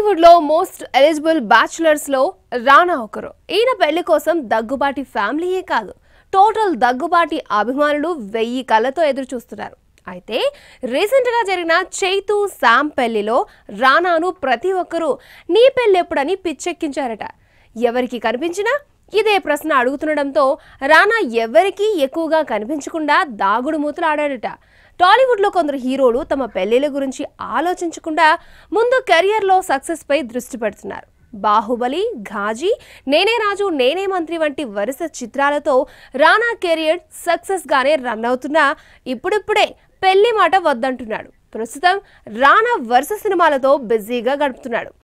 టాలీవుడ్ లో most eligible bachelors లో రానా ఒకరు. ఈయన పెళ్లి కోసం దగ్గుబాటి ఫ్యామిలీయే కాదు, టోటల్ దగ్గుబాటి అభిమానులు 1000 కళ్ళతో ఎదురు చూస్తున్నారు. అయితే రీసెంట్ గా జరిగిన చైతు శామ్ పెళ్లిలో రానాను ప్రతి ఒక్కరూ నీ పెళ్ళెప్పుడని పిచ్చెక్కించారట. ఎవరికి కనిపించినా ఇదే ప్రశ్న అడుగుతుండడంతో రానా ఎవరికీ ఎక్కువగా కనిపించకుండా దాగుడు మూతలు ఆడాడట. టాలీవుడ్ లో కొందరు హీరోలు తమ పెళ్లిల గురించి ఆలోచించకుండా ముందు కెరియర్ లో సక్సెస్ పై దృష్టి పెడుతున్నారు. బాహుబలి, ఘాజీ, నేనే రాజు నేనే మంత్రి వంటి వరుస చిత్రాలతో రానా కెరియర్ సక్సెస్ గానే రన్ అవుతున్నా ఇప్పుడిప్పుడే పెళ్లి మాట వద్దంటున్నాడు. ప్రస్తుతం రానా వరుస సినిమాలతో బిజీగా గడుపుతున్నాడు.